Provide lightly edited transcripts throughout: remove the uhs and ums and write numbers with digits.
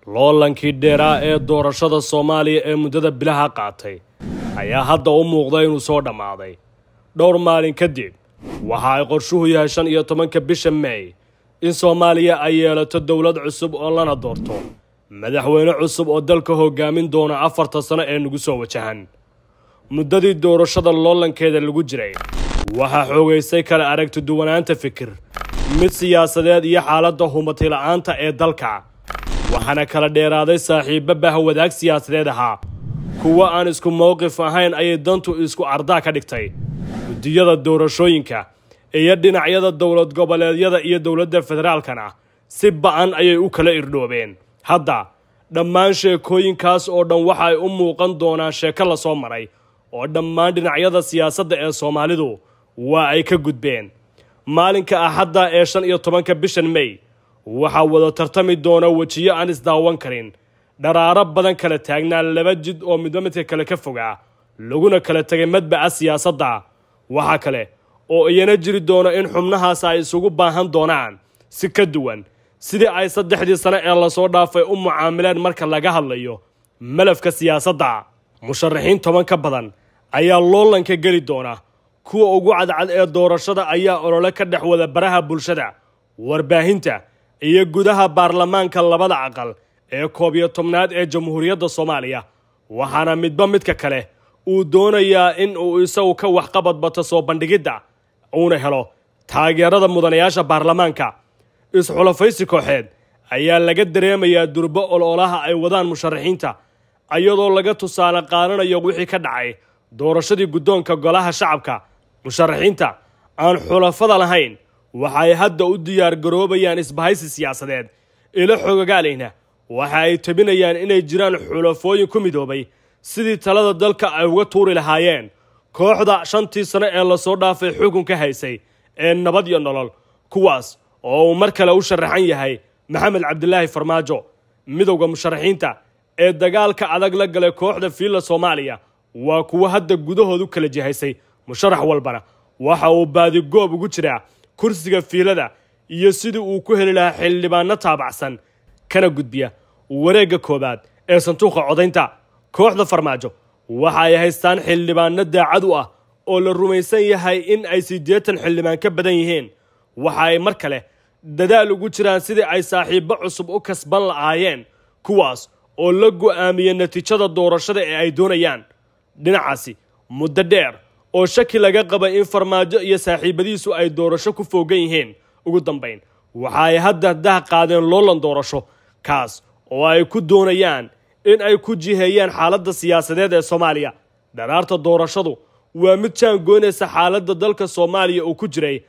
loolankii dheeraa ee doorashada Soomaaliya ee muddada bilaha qaatay ayaa hadda u muuqday inuu soo dhamaaday dhowr maalin kadib waxa ay qorshuhu yahay 15 bisha May in Soomaaliya ay yeelato dawlad cusub oo lana doorto madaxweyne cusub oo dalka hogaamin doona 4 sano ee nagu soo wajahan muddadii doorashada loolankeeda lagu jiray waxa xoogaysay kala aragti duwanaanta fikir mid siyaasadeed iyo xaaladda humatil la'aanta ee dalka waxaana kala dheeraaday saaxiibo bahwadaag siyaasadeed ahaa kuwa aan isku mowqif ahayn ayay dantu isku ardaa ka dhigtay gudiyada doorashooyinka iyo dhinacyada dawlad goboleedyada iyo dawladda federaalkana si ba'an ayay u kala irdhoobeen hadda dhammaan sheekooyinkaas oo dhan waxa ay u muuqan doonaan sheeko la soo maray oo dhammaan dhinacyada siyaasadda ee Soomaalidu waa ay ka gudbeen maalinka Axadda ee 15 bishan May waxa wada tartami doona wajiyo aan isdaawan karin dharaaro badan kala taagnaa laba jid oo midba midka kale ka fogaa laguna kala tagay madbaca siyaasadda waxa kale oo iyana jiri doona in xubnahaas ay isugu baahan doonaan si ka duwan sidii ay 3 sano ee la soo dhaafay u mucaamileen marka laga hadlayo malafka siyaasadda musharaxiin 10 ka badan ayaa loolanka geli doona kuwa ugu cadcad ee doorashada ayaa olole ka dhex wada baraha bulshada warbaahinta iyo gudaha baarlamaanka labada aqal ee 11aad ee Jamhuuriyadda Soomaaliya waxaana midba midka kale uu doonayaa in uu isagu ka waxqabad bato soo bandhigida uuna helo taageerada mudanayaasha baarlamaanka isxulafaysi kooxeed ayaa laga dareemayaa durbo ololaha ay wadaan musharaxiinta ayadoo laga tusaale qaadanayo wixii ka dhacay doorashadii guddoonka golaha shacabka musharaxiinta aan xulafada lahayn waxay hadda u diyaar garoobayaan isbahaysi siyaasadeed ila xogagaaleyna waxa ay tabinayaan inay jiraan xulafooyin ku midoobay sidii talada dalka ay uga tuuri lahaayeen kooxda 5 sano ee la soo dhaafay xukunka haysay ee nabad iyo nolol kuwaas oo mar kale u sharaxan yahay Maxamed Cabdilaahi Farmaajo midowga musharaxiinta ee dagaalka adag la galay kooxda fiila Soomaaliya waa kuwa hadda gudahoodu kala jihaysay musharax walbana waxa uu baadi goob ugu jiraa kursiga fiilada iyo sidii uu ku heli lahaa xildhibaano taabacsan kana gudbiya wareegga koobaad ee sanduuqa codaynta kooxda Farmaajo waxa ay haystaan xildhibaano daacad u ah oo la rumaysan yahay in ay 80 xildhibaan ka badan yihiin waxa ay mar kale dadaal ugu jiraan sidii ay saaxiibo cusub u kasban lahaayeen kuwaas oo la go'aamiyay natiijada doorashada ee ay doonayaan dhinacaasi muddo dheer oo shaki laga qaba in Farmaajo iyo saaxiibadiisu ay doorasho ku foogan yihiin ugu dambeyn waxa ay hadda qaadeen loolan doorasho kaas oo ay ku doonayaan in ay ku jiheeyaan xaaladda siyaasadeed ee Soomaaliya dharaarta doorashadu waa mid jaangoynaysa xaaladda dalka Soomaaliya oo ku jiray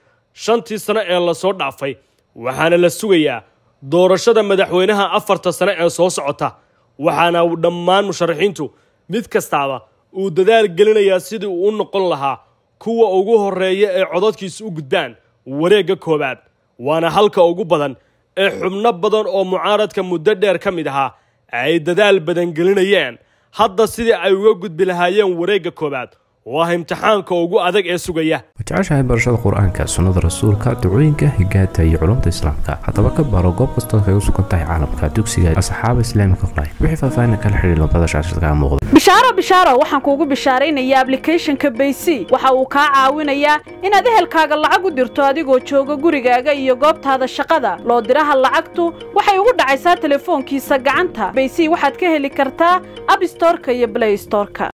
5 sano ee la soo dhaafay waxaana la sugayaa doorashada madaxweynaha 4 sano ee soo socota waxaana dhammaan musharaxiintu mid kastaaba uu dadaal gelinayaa sidii uu noqon lahaa kuwa ugu horeeya ee codadkiisa u gudbaan wareegga koobaad waana halka ugu badan ee xubno badan oo mucaaradka muddo dheer ka mid ahaa ay dadaal badan gelinayeen hadda sidii ay uga gudbi lahaayeen wareegga koobaad waa imtixaanka ugu adag ee sugaya wajacashahay barashada quraanka sunnada rasuulka ducooyinka higaata iyo culumta islaamka hadaba ka baro goob kasta oo ay u sugan tahay caalamka dugsiga asxaab islaamka online wixii faahfaahin kala xiriir labada shaashadka muuqda bishaaro waxaan kuugu bishaareynayaa applicationka Baysi waxa uu ka caawinayaa inaad ehelkaaga lacag u dirto adigoo jooga gurigaaga iyo goobtaada shaqada loo diraha lacagtu waxay ugu dhacaysaa telefoonkiisa gacanta Baysi waxaad ka heli kartaa App Store-ka iyo Play Store-ka